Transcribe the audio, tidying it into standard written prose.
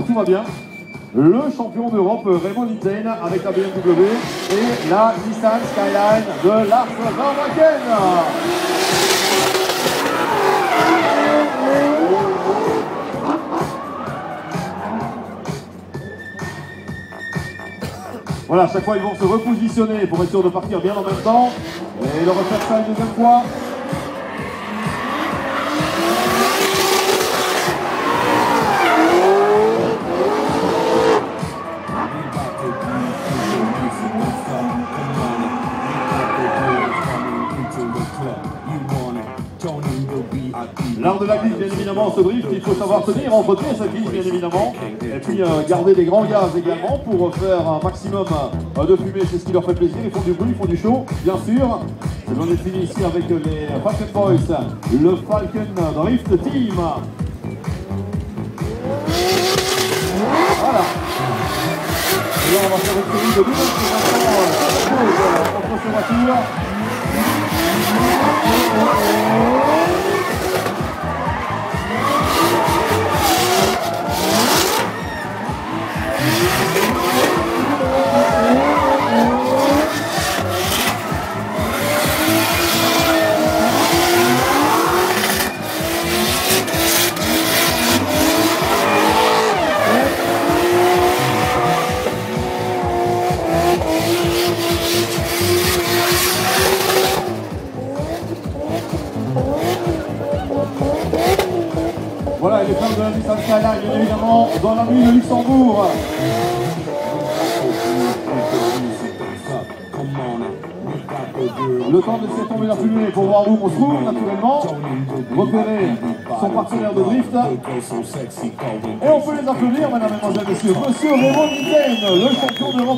tout va bien. Le champion d'Europe Raymond Nitain avec la BMW et la Nissan Skyline de Lars Varmaken. Voilà, à chaque fois ils vont se repositionner pour être sûr de partir bien en même temps et de refaire ça une deuxième fois. L'art de la glisse, bien évidemment, ce drift, il faut savoir tenir, entretenir sa glisse, bien évidemment. Et puis garder des grands gaz également pour faire un maximum de fumée, c'est ce qui leur fait plaisir. Ils font du bruit, ils font du show, bien sûr. Et on est fini ici avec les Falcon Boys, le Falcon Drift Team. Voilà. Et là, on va faire une série de nouvelles contre ces voitures. Voilà, les femmes de la Nissan Skyline, bien évidemment, dans la nuit de Luxembourg. Le temps de laisser tomber la fumée pour voir où on se trouve, naturellement. Repérer son partenaire de drift. Et on peut les applaudir, mesdames et messieurs. Monsieur Raymond Nitain, le champion d'Europe.